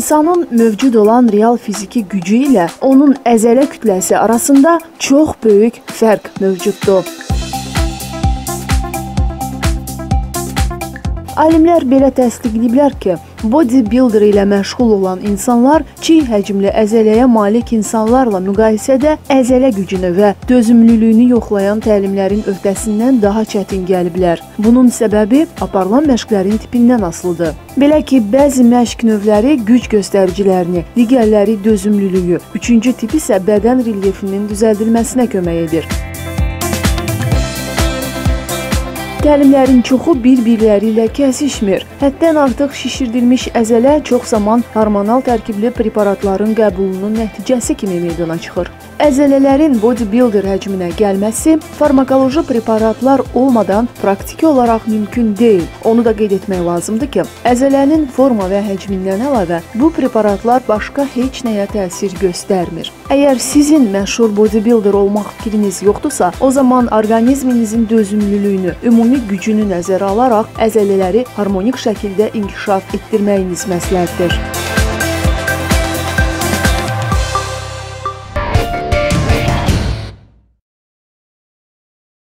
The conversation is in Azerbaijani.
İnsanın mövcud olan real fiziki gücü ilə onun əzələ kütləsi arasında çox böyük fərq mövcuddur. Alimlər belə təsdiqləyiblər ki, bodybuilder ilə məşğul olan insanlar çiy həcmli əzələyə malik insanlarla müqayisədə əzələ gücünü və dözümlülüyünü yoxlayan təlimlərin öhdəsindən daha çətin gəliblər. Bunun səbəbi aparılan məşqlərin tipindən asılıdır. Belə ki, bəzi məşq növləri güc göstəricilərini, digərləri dözümlülüyü, üçüncü tip isə bədən relyefinin düzəldilməsinə kömək edir. Təlimlərin çoxu bir-birləri ilə kəsişmir. Həddən artıq şişirdilmiş əzələ çox zaman hormonal tərkibli preparatların qəbulunun nəticəsi kimi meydana çıxır. Əzələlərin bodybuilder həcminə gəlməsi farmakoloji preparatlar olmadan praktiki olaraq mümkün deyil. Onu da qeyd etmək lazımdır ki, əzələnin forma və həcmindən əlavə bu preparatlar başqa heç nəyə təsir göstərmir. Əgər sizin məşhur bodybuilder olmaq fikriniz yoxdursa, o zaman orqanizminizin dözümlülüyünü, ümumi gücünü nəzərə alaraq əzələləri harmonik şəkildə inkişaf etdirməyiniz məsləhətdir.